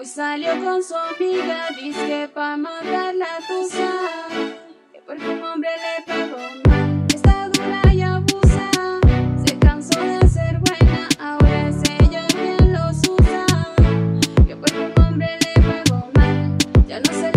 Hoy salió con su amiga, dizque pa' matar la Tusa, que porque un hombre le pegó mal. Está dura y abusa, se cansó de ser buena, ahora es ella quien los usa. Que porque un hombre le pegó mal, ya no se